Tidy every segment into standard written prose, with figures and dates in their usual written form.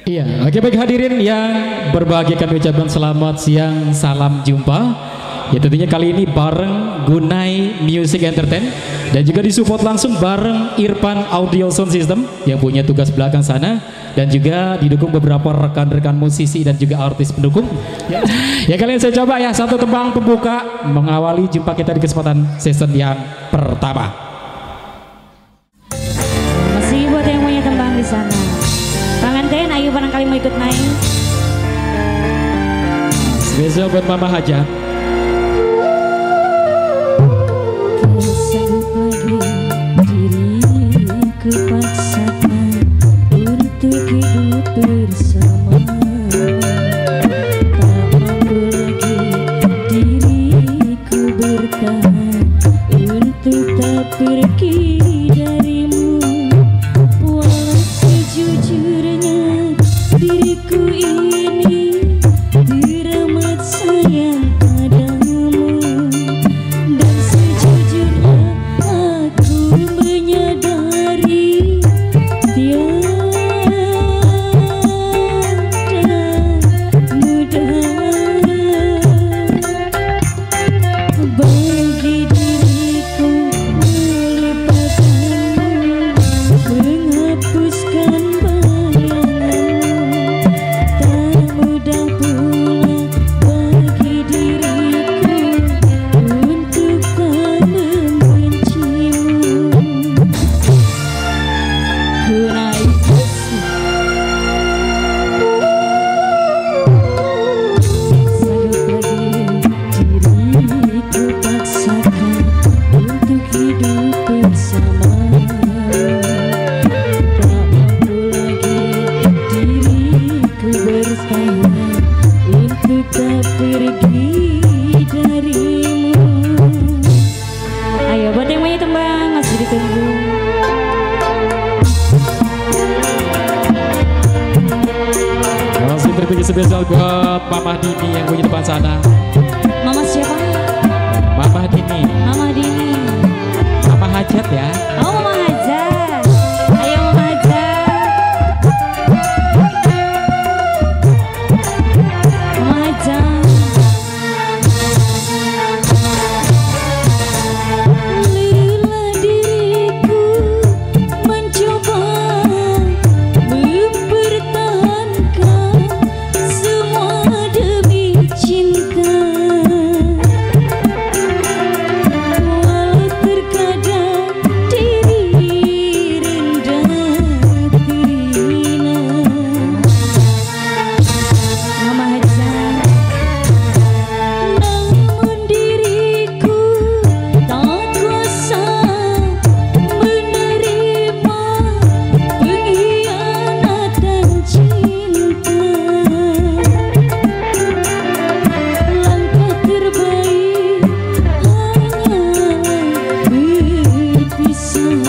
Iya, oke baik hadirin yang berbahagia kami ucapkan selamat siang, salam jumpa. Ya tentunya kali ini bareng Gunai Music Entertain dan juga disupport langsung bareng Irfan Audio Sound System yang punya tugas belakang sana dan juga didukung beberapa rekan-rekan musisi dan juga artis pendukung. Ya kalian saya coba ya satu tembang pembuka mengawali jumpa kita di kesempatan season yang pertama. Masih buat yang punya tembang di sana. Pengantin, ayo barangkali mau ikut naik. Spesial buat Mama Hajat. Diriku paksakan untuk hidup bersama. Tak mampu lagi diriku bertahan untuk tak pergi darimu. Walau sejujurnya diriku ini teramat sayang padamu, dan sejujurnya aku menyadari tiada mudah bagi diriku melupakanmu, menghapuskan bayanganmu. Tak mudah pula bagi diriku untuk tak membencimu. Gunai musik. Sanggup lagi diriku paksakan untuk hidup bersama. Tak mampu lagi diriku bertahan untuk tak pergi darimu. Ayo buat yang punya tembang masih ditunggu. Masih terpilih spesial buat Mama Dini yang punya depan sana. Mama siapa? Mama Dini, Mama Dini. Mama Hajat ya. Oh, Mama Hajat. Ayo Mama Hajat. Mama Hajat. Lelah diriku mencoba mempertahankan semua demi cinta. Walau terkadang diri rendah terhina. Mama Hajat. Namun diriku tak kuasa menerima pengkhianatan cinta. Langkah terbaik hanyalah berpisah.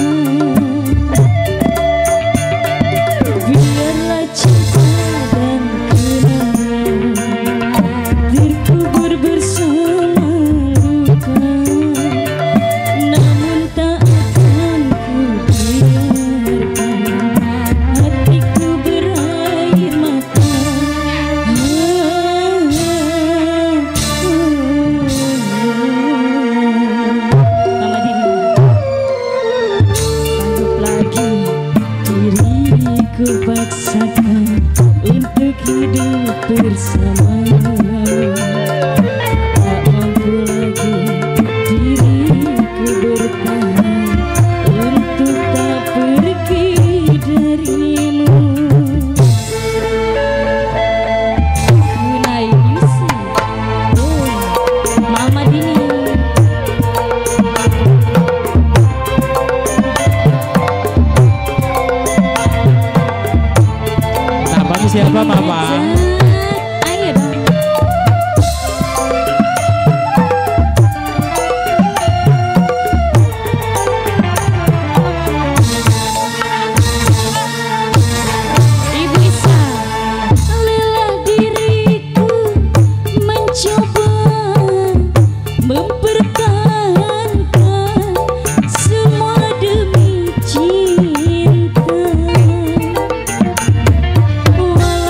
Biarlah cinta dan kenangan terkubur bersama luka, namun tak akan ku biarkan hatiku berair mata. Mama Dini. Sanggup lagi diriku paksakan untuk hidup bersama. Tak mampu lagi diriku bertahan untuk tak pergi darimu. Gunai musik. Mama Dini. Namanya siapa Mama? Ayo dong. Ibu Isa. Lelah diriku mencoba mempertahankan semua demi cinta.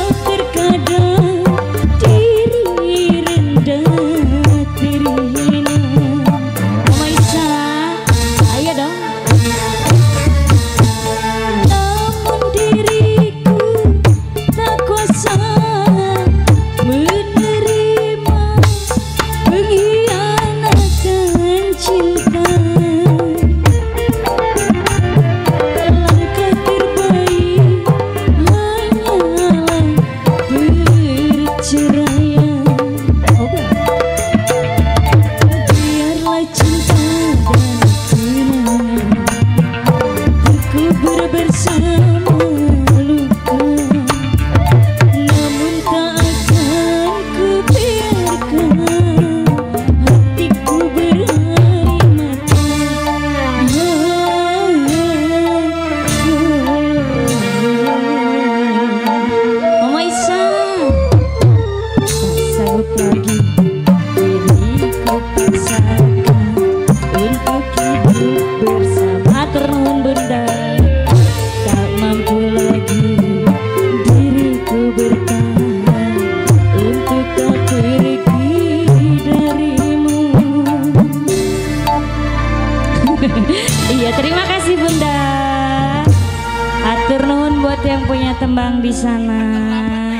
Iya, terima kasih Bunda. Atur nuhun buat yang punya tembang di sana.